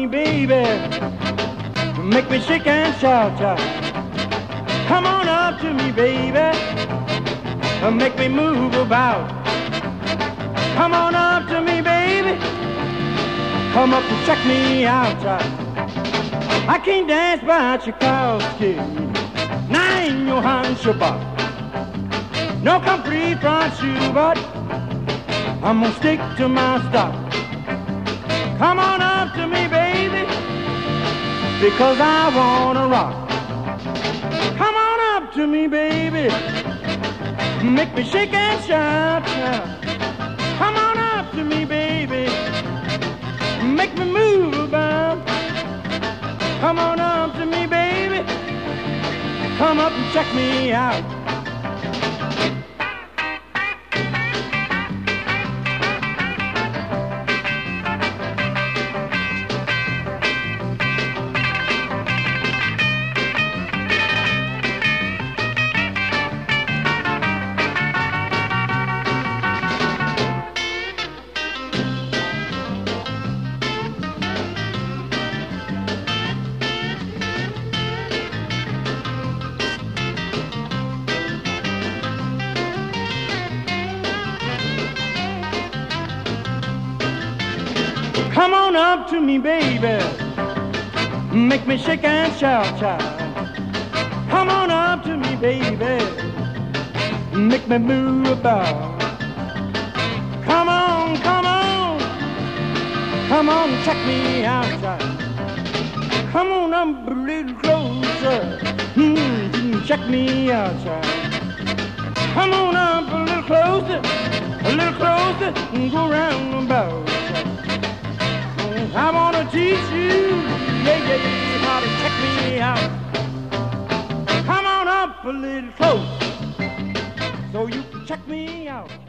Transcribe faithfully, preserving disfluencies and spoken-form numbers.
me, baby. Make me shake and shout, shout. Come on up to me, baby. Make me move about. Come on up to me, baby. Come up and check me out, child. I can't dance by Tchaikovsky. Nine Johann Schubert. No complete front shoe, but I'm gonna stick to my stop. Come on up to me, baby, because I wanna rock. Come on up to me, baby. Make me shake and shout, shout. Come on up to me, baby. Make me move about. Come on up to me, baby. Come up and check me out. Come on up to me, baby. Make me shake and shout, shout. Come on up to me, baby. Make me move about. Come on, come on. Come on, check me out, child. Come on up a little closer. Hmm, check me out, child. Come on up a little closer, a little closer, and go round about. I wanna teach you, yeah, yeah, yeah, how to check me out. Come on up a little close, so you can check me out.